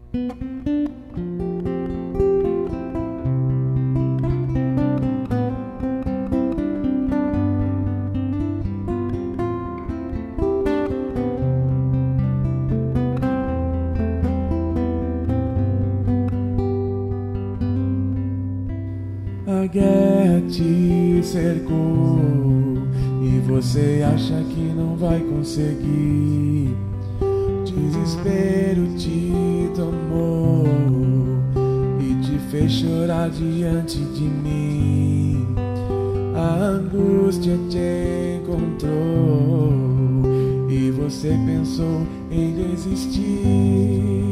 A guerra te cercou e você acha que não vai conseguir. Desespero te tomou e te fez chorar diante de mim. A angústia te encontrou e você pensou em desistir.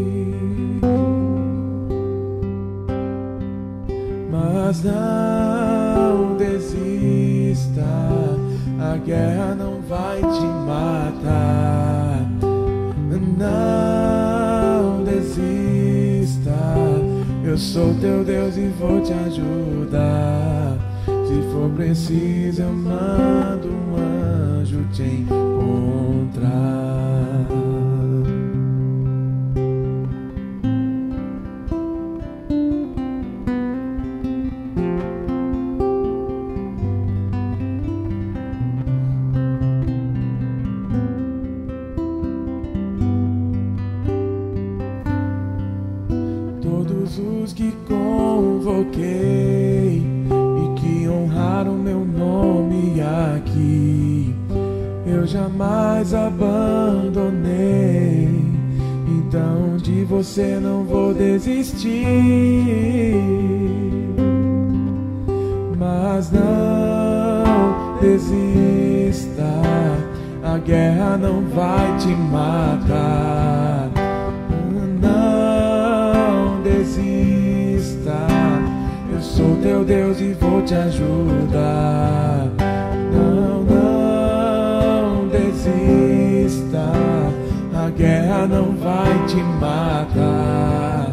Mas não desista, a guerra não vai te matar. Não desista, eu sou teu Deus e vou te ajudar. Se for preciso, eu mando um anjo te encontrar. Todos os que convoquei e que honraram meu nome aqui, eu jamais abandonei. Então de você não vou desistir. Mas não desista, a guerra não vai te matar. Eu sou teu Deus e vou te ajudar. Não desista, a guerra não vai te matar.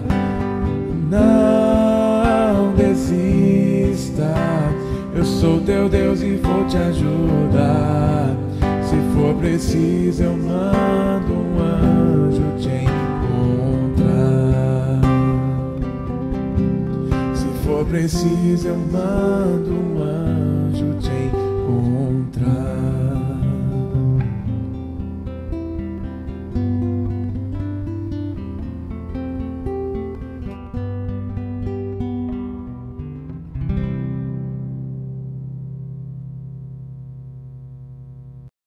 Não desista, eu sou teu Deus e vou te ajudar. Se for preciso, eu mando um anjo te encontrar. Se for preciso, eu mando um anjo te encontrar.